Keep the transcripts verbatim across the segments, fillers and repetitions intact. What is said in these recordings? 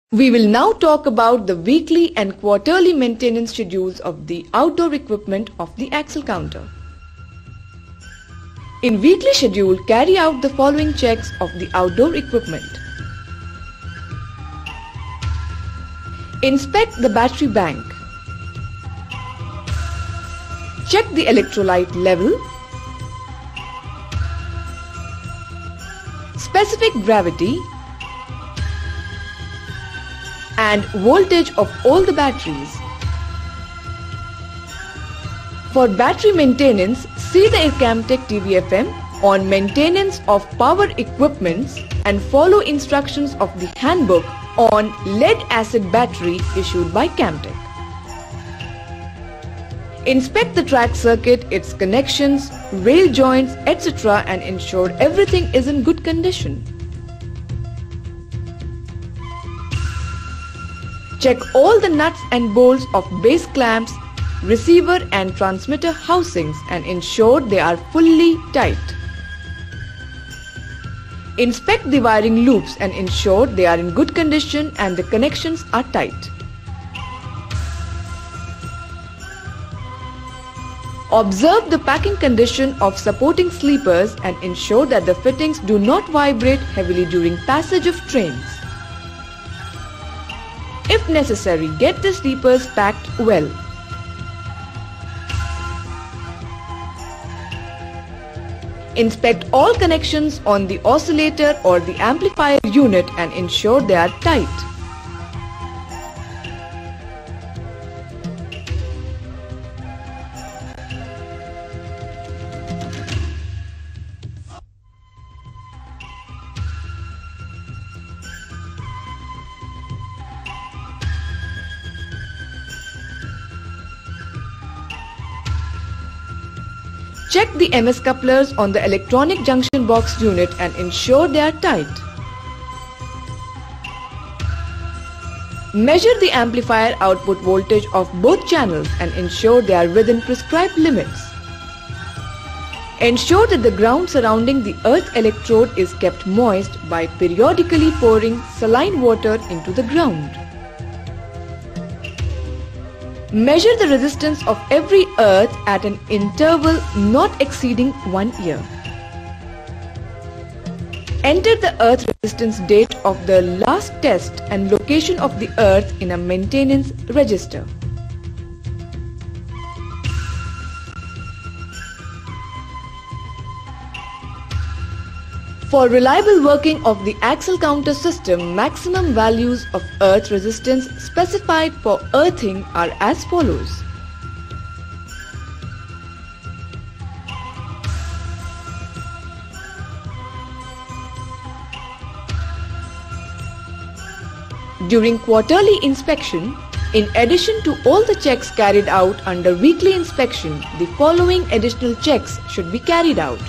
We will now talk about the weekly and quarterly maintenance schedules of the outdoor equipment of the axle counter. In weekly schedule, carry out the following checks of the outdoor equipment. Inspect the battery bank. Check the electrolyte level. Specific gravity and voltage of all the batteries. For battery maintenance, see the Camtech T V F M on maintenance of power equipments and follow instructions of the handbook on lead acid battery issued by Camtech. Inspect the track circuit, its connections, rail joints, et cetera and ensure everything is in good condition. Check all the nuts and bolts of base clamps, receiver and transmitter housings and ensure they are fully tight. Inspect the wiring loops and ensure they are in good condition and the connections are tight. Observe the packing condition of supporting sleepers and ensure that the fittings do not vibrate heavily during passage of trains. If necessary, get the sleepers packed well. Inspect all connections on the oscillator or the amplifier unit and ensure they are tight. Check the M S couplers on the electronic junction box unit and ensure they are tight. Measure the amplifier output voltage of both channels and ensure they are within prescribed limits. Ensure that the ground surrounding the earth electrode is kept moist by periodically pouring saline water into the ground. Measure the resistance of every earth at an interval not exceeding one year. Enter the earth resistance date of the last test and location of the earth in a maintenance register. For reliable working of the axle counter system, maximum values of earth resistance specified for earthing are as follows. During quarterly inspection, in addition to all the checks carried out under weekly inspection, the following additional checks should be carried out.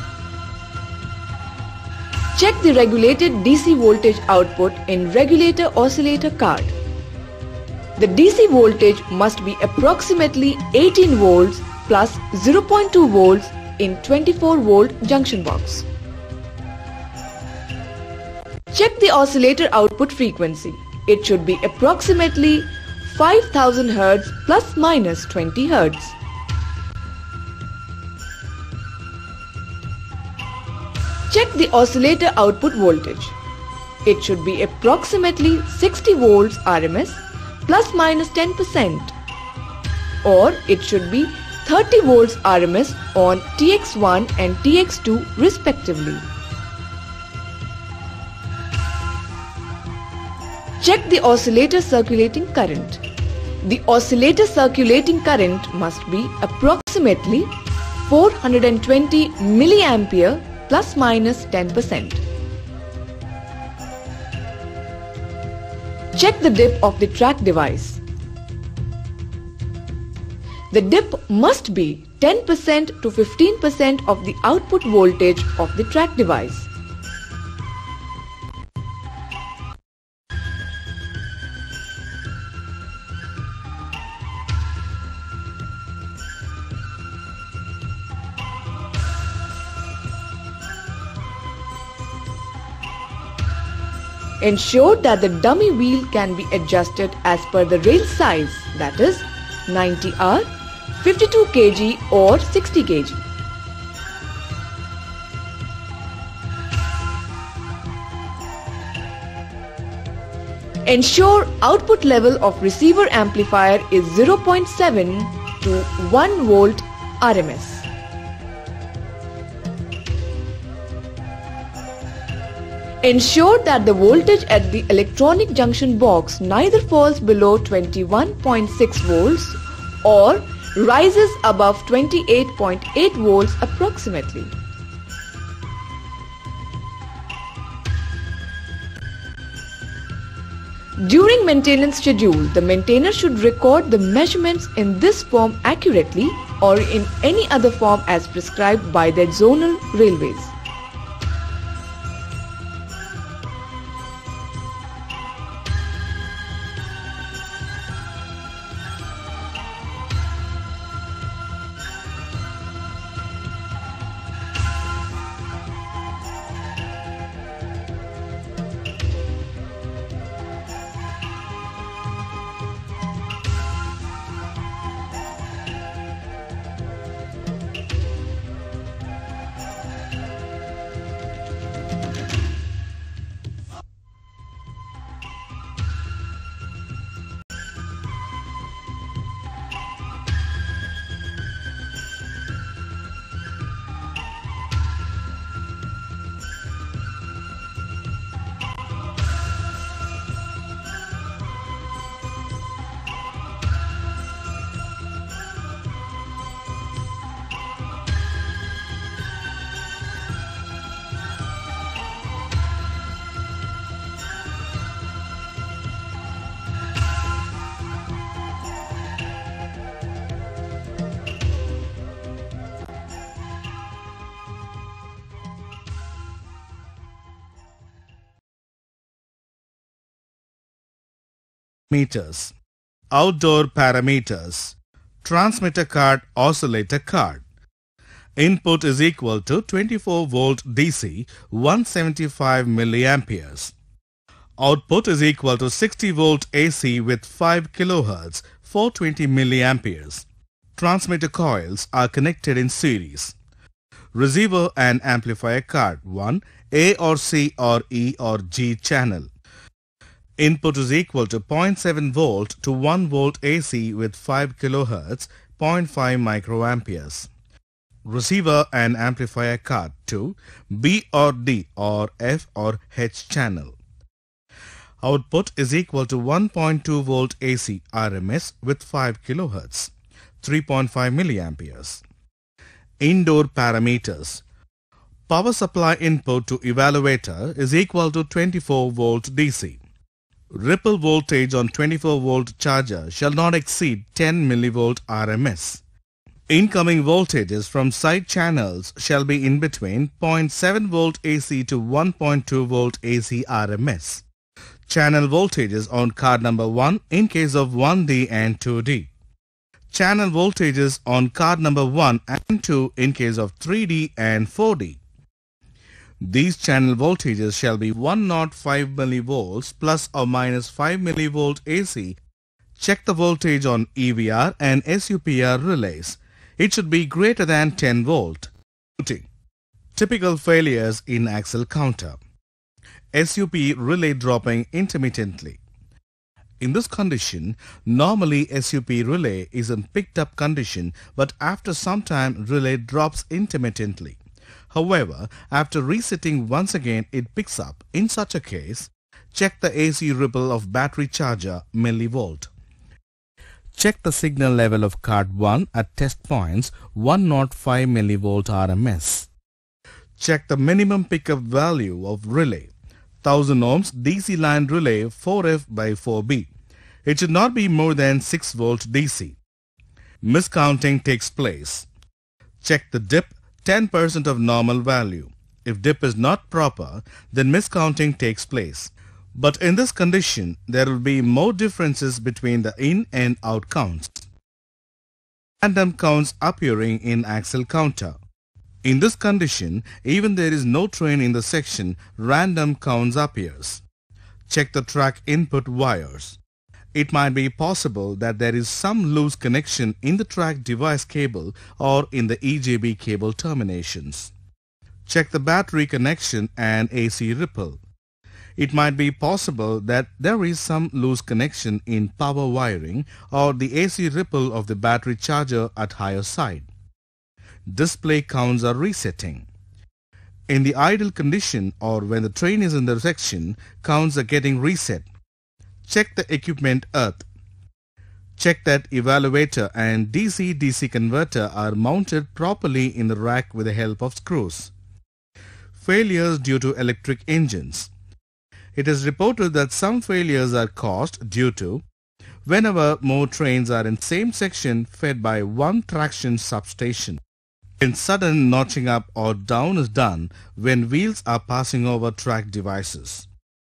Check the regulated D C voltage output in regulator oscillator card. The D C voltage must be approximately eighteen volts plus zero point two volts in twenty-four volt junction box. Check the oscillator output frequency. It should be approximately five thousand hertz plus minus twenty hertz. Check the oscillator output voltage. It should be approximately sixty volts R M S plus minus ten percent, or it should be thirty volts R M S on T X one and T X two respectively. Check the oscillator circulating current. The oscillator circulating current must be approximately four hundred twenty milliampere plus minus ten percent. Check the dip of the track device. The dip must be ten percent to fifteen percent of the output voltage of the track device. Ensure that the dummy wheel can be adjusted as per the rail size, that is ninety R, fifty-two kilograms or sixty kilograms. Ensure output level of receiver amplifier is zero point seven to one volt R M S. Ensure that the voltage at the electronic junction box neither falls below twenty-one point six volts or rises above twenty-eight point eight volts approximately. During maintenance schedule, the maintainer should record the measurements in this form accurately or in any other form as prescribed by the zonal railways. Meters. Outdoor parameters. Transmitter card, oscillator card. Input is equal to twenty-four volt D C, one hundred seventy-five milliamperes. Output is equal to sixty volt A C with five kilohertz, four hundred twenty milliamperes. Transmitter coils are connected in series. Receiver and amplifier card one, A or C or E or G channel. Input is equal to zero point seven volt to one volt A C with five kilohertz, zero point five microamperes. Receiver and amplifier card two, B or D or F or H channel. Output is equal to one point two volt A C R M S with five kilohertz, three point five milliamperes. Indoor parameters. Power supply input to evaluator is equal to twenty-four volt D C. Ripple voltage on twenty-four volt charger shall not exceed ten millivolt R M S. Incoming voltages from side channels shall be in between zero point seven volt A C to one point two volt A C R M S. Channel voltages on card number one in case of one D and two D. Channel voltages on card number one and two in case of three D and four D. These channel voltages shall be one hundred five millivolts plus or minus five millivolt A C. Check the voltage on E V R and S U P R relays. It should be greater than ten volt. Typical failures in axle counter. S U P relay dropping intermittently. In this condition, normally S U P relay is in picked up condition, but after some time relay drops intermittently. However, after resetting once again it picks up. In such a case, check the A C ripple of battery charger millivolt. Check the signal level of card one at test points one hundred five millivolt R M S. Check the minimum pickup value of relay. one thousand ohms D C line relay four F by four B. It should not be more than six volt D C. Miscounting takes place. Check the dip ten percent of normal value. If dip is not proper, then miscounting takes place. But in this condition, there will be more differences between the in and out counts. Random counts appearing in axle counter. In this condition, even there is no train in the section, random counts appears. Check the track input wires. It might be possible that there is some loose connection in the track device cable or in the E J B cable terminations. Check the battery connection and A C ripple. It might be possible that there is some loose connection in power wiring or the A C ripple of the battery charger at higher side. Display counts are resetting. In the idle condition or when the train is in the section, counts are getting reset. Check the equipment earth. Check that evaluator and D C D C converter are mounted properly in the rack with the help of screws. Failures due to electric engines. It is reported that some failures are caused due to whenever more trains are in same section fed by one traction substation. When sudden notching up or down is done when wheels are passing over track devices.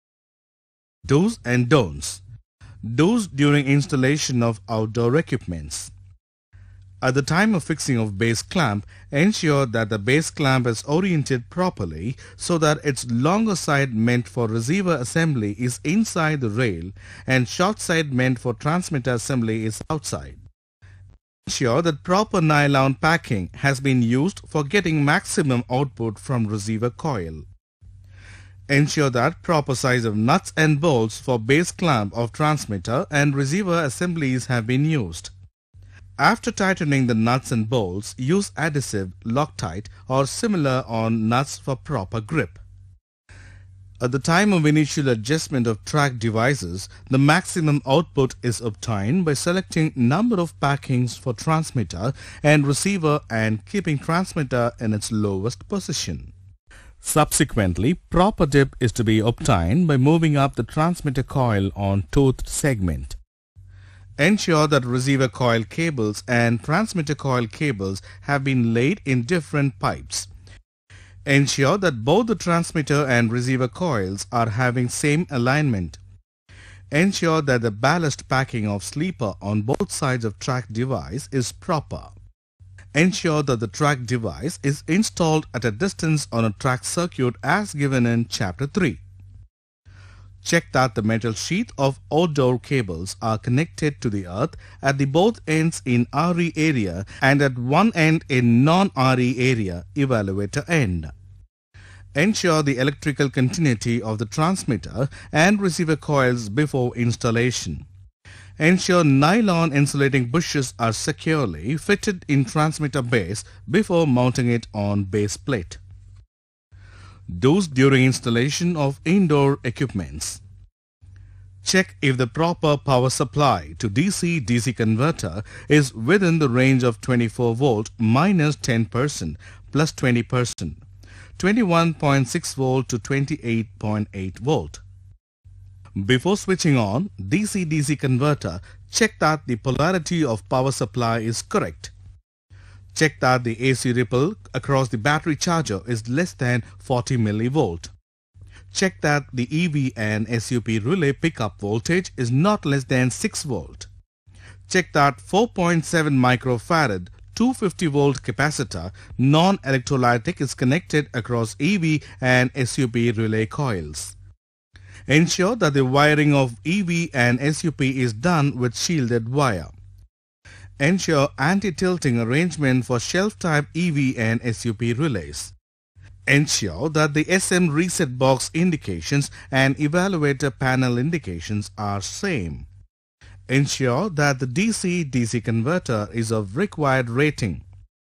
Do's and don'ts. Do's during installation of outdoor equipments. At the time of fixing of base clamp, ensure that the base clamp is oriented properly so that its longer side meant for receiver assembly is inside the rail and short side meant for transmitter assembly is outside. Ensure that proper nylon packing has been used for getting maximum output from receiver coil. Ensure that proper size of nuts and bolts for base clamp of transmitter and receiver assemblies have been used. After tightening the nuts and bolts, use adhesive, Loctite or similar on nuts for proper grip. At the time of initial adjustment of track devices, the maximum output is obtained by selecting number of packings for transmitter and receiver and keeping transmitter in its lowest position. Subsequently, proper dip is to be obtained by moving up the transmitter coil on toothed segment. Ensure that receiver coil cables and transmitter coil cables have been laid in different pipes. Ensure that both the transmitter and receiver coils are having same alignment. Ensure that the ballast packing of sleeper on both sides of track device is proper. Ensure that the track device is installed at a distance on a track circuit as given in Chapter three. Check that the metal sheath of outdoor cables are connected to the earth at the both ends in R E area and at one end in non-R E area, evaluator end. Ensure the electrical continuity of the transmitter and receiver coils before installation. Ensure nylon insulating bushes are securely fitted in transmitter base before mounting it on base plate. Do's during installation of indoor equipments. Check if the proper power supply to D C D C converter is within the range of twenty-four volt minus ten percent plus twenty percent, twenty-one point six volt to twenty-eight point eight volt. Before switching on D C D C converter, check that the polarity of power supply is correct. Check that the A C ripple across the battery charger is less than forty millivolt. Check that the E V and S U P relay pickup voltage is not less than six volt. Check that four point seven microfarad two hundred fifty volt capacitor non-electrolytic is connected across E V and S U P relay coils. Ensure that the wiring of E V and S U P is done with shielded wire. Ensure anti-tilting arrangement for shelf-type E V and S U P relays. Ensure that the S M reset box indications and evaluator panel indications are same. Ensure that the D C D C converter is of required rating.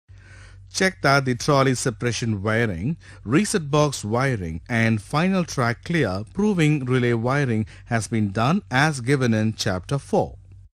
Check that the trolley separation wiring, reset box wiring and final track clear proving relay wiring has been done as given in Chapter four.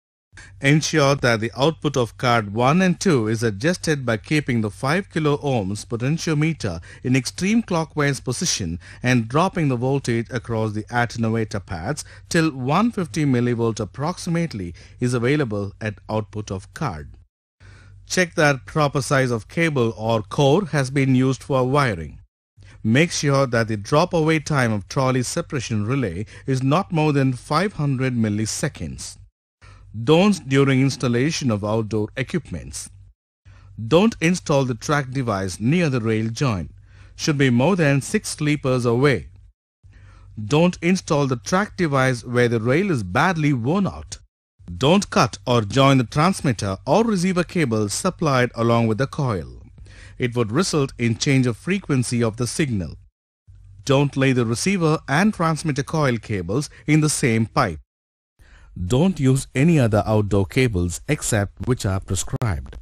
Ensure that the output of card one and two is adjusted by keeping the five kilo ohms potentiometer in extreme clockwise position and dropping the voltage across the attenuator pads till one hundred fifty millivolt approximately is available at output of card. Check that proper size of cable or core has been used for wiring. Make sure that the drop away time of trolley separation relay is not more than five hundred milliseconds. Don'ts during installation of outdoor equipments. Don't install the track device near the rail joint. Should be more than six sleepers away. Don't install the track device where the rail is badly worn out. Don't cut or join the transmitter or receiver cable supplied along with the coil. It would result in change of frequency of the signal. Don't lay the receiver and transmitter coil cables in the same pipe. Don't use any other outdoor cables except which are prescribed.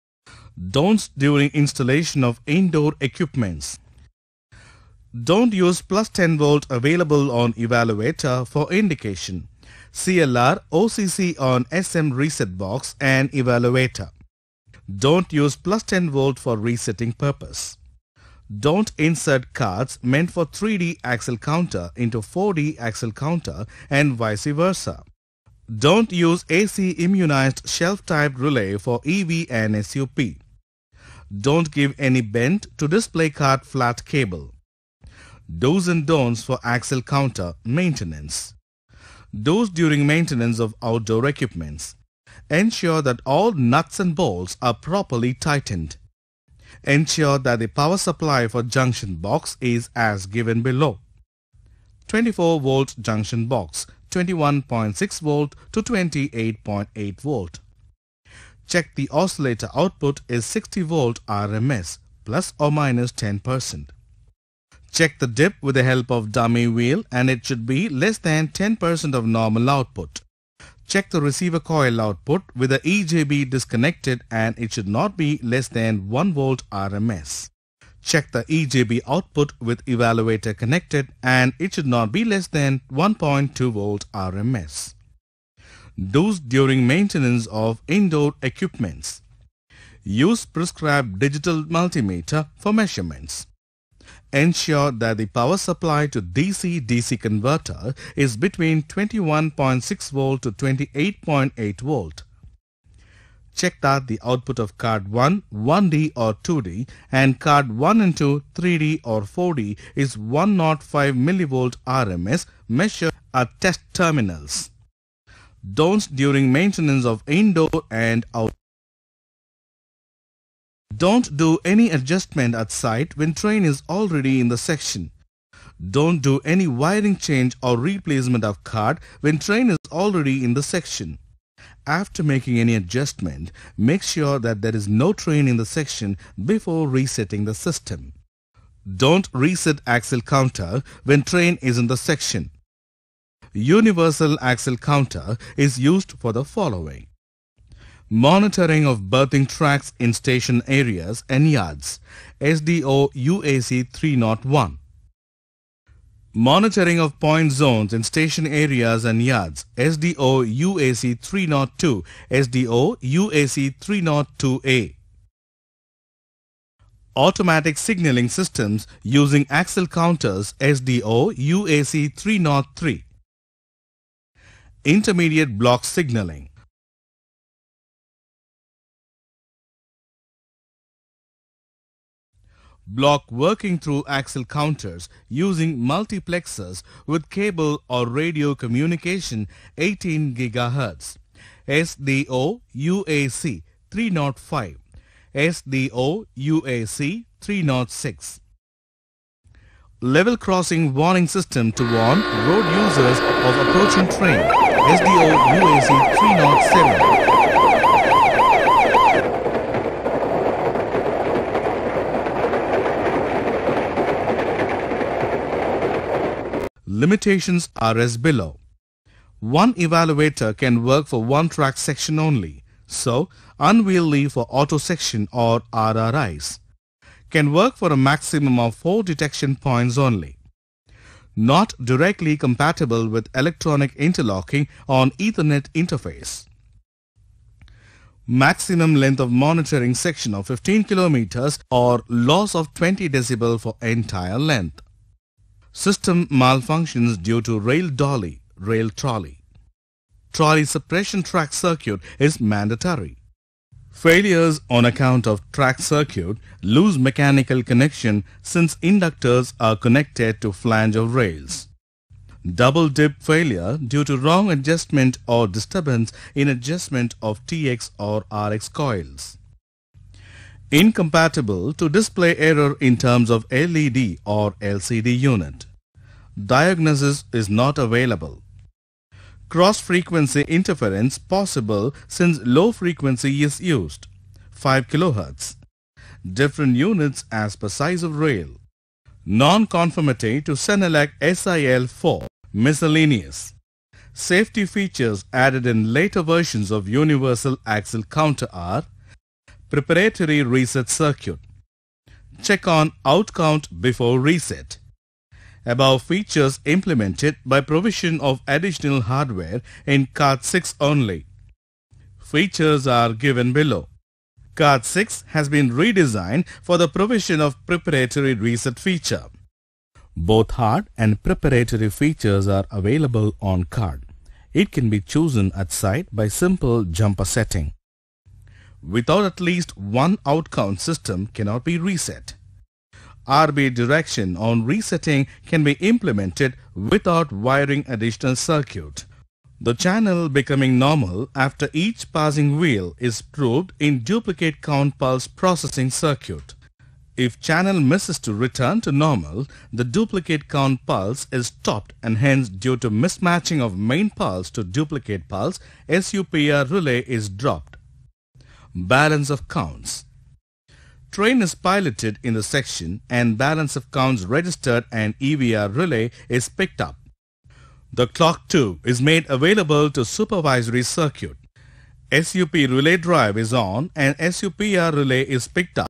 Don'ts during installation of indoor equipments. Don't use plus ten volt available on evaluator for indication. C L R, O C C on S M reset box and evaluator. Don't use plus ten volt for resetting purpose. Don't insert cards meant for three D axle counter into four D axle counter and vice versa. Don't use A C immunized shelf type relay for E V and S U P. Don't give any bent to display card flat cable. Do's and don'ts for axle counter maintenance. Do's during maintenance of outdoor equipments. Ensure that all nuts and bolts are properly tightened. Ensure that the power supply for junction box is as given below. twenty-four volt junction box, twenty-one point six volt to twenty-eight point eight volt. Check the oscillator output is sixty volt R M S plus or minus ten percent. Check the dip with the help of dummy wheel and it should be less than ten percent of normal output. Check the receiver coil output with the E J B disconnected and it should not be less than one volt R M S. Check the E J B output with evaluator connected and it should not be less than one point two volt R M S. Do's during maintenance of indoor equipments. Use prescribed digital multimeter for measurements. Ensure that the power supply to D C D C converter is between twenty-one point six volt to twenty-eight point eight volt. Check that the output of card one, one D or two D and card one and two, three D or four D is one oh five millivolt R M S measured at test terminals. Don'ts during maintenance of indoor and outdoor. Don't do any adjustment at site when train is already in the section. Don't do any wiring change or replacement of card when train is already in the section. After making any adjustment, make sure that there is no train in the section before resetting the system. Don't reset axle counter when train is in the section. Universal axle counter is used for the following: monitoring of berthing tracks in station areas and yards, S D O U A C three oh one. Monitoring of point zones in station areas and yards, S D O U A C three oh two, S D O U A C three oh two A. Automatic signaling systems using axle counters, S D O U A C three oh three. Intermediate block signaling. Block working through axle counters using multiplexers with cable or radio communication eighteen gigahertz, S D O U A C three oh five, S D O U A C three oh six. Level crossing warning system to warn road users of approaching train, S D O U A C three oh seven. Limitations are as below. One evaluator can work for one track section only, so unwieldy for auto section or R R Is. Can work for a maximum of four detection points only. Not directly compatible with electronic interlocking on Ethernet interface. Maximum length of monitoring section of fifteen kilometers or loss of twenty decibel for entire length. System malfunctions due to rail dolly, rail trolley. Trolley suppression track circuit is mandatory. Failures on account of track circuit lose mechanical connection since inductors are connected to flange of rails. Double dip failure due to wrong adjustment or disturbance in adjustment of T X or R X coils. Incompatible to display error in terms of L E D or L C D unit. Diagnosis is not available. Cross-frequency interference possible since low frequency is used. five kilohertz. Different units as per size of rail. Non-conformity to Senelec S I L four. Miscellaneous. Safety features added in later versions of Universal Axle Counter are preparatory reset circuit. Check on out count before reset. Above features implemented by provision of additional hardware in Cart six only. Features are given below. Cart six has been redesigned for the provision of preparatory reset feature. Both hard and preparatory features are available on card. It can be chosen at site by simple jumper setting. Without at least one out count, system cannot be reset. R B direction on resetting can be implemented without wiring additional circuit. The channel becoming normal after each passing wheel is proved in duplicate count pulse processing circuit. If channel misses to return to normal, the duplicate count pulse is stopped and hence due to mismatching of main pulse to duplicate pulse, S U P R relay is dropped. Balance of counts. Train is piloted in the section and balance of counts registered and E V R relay is picked up. The clock two is made available to supervisory circuit. S U P relay drive is on and S U P R relay is picked up.